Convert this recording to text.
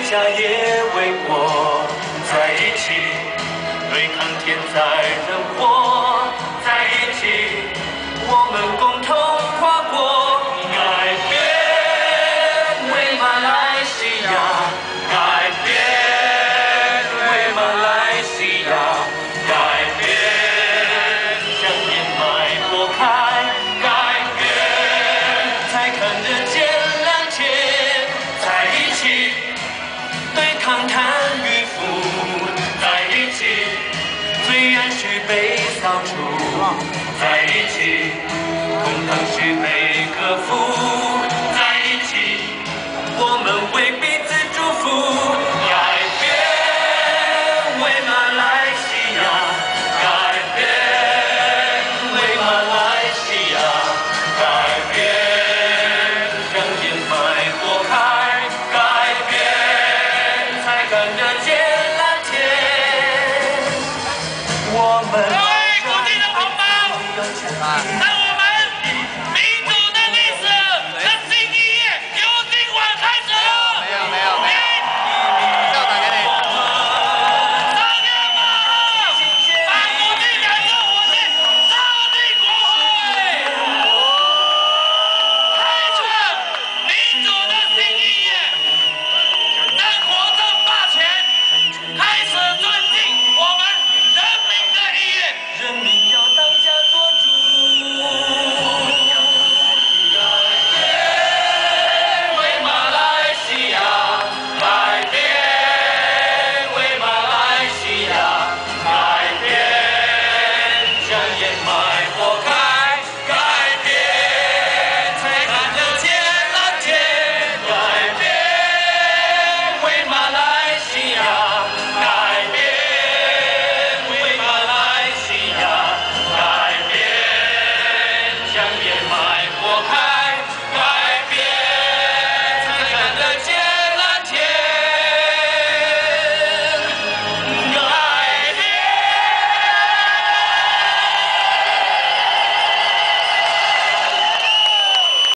下也为国，在一起对抗天灾人祸，在一起我们共同跨过改变，为马来西亚改变，为马来西亚改变，将烟霾拨开，改变，才看得见蓝天，在一起对抗贪与腐，在一起罪案须被扫除，在一起同党须被克服，在一起我们为彼此祝福。改变，为马来西亚改变，为马来西亚改变，将烟霾拨开，改变，才看得见蓝天。我们。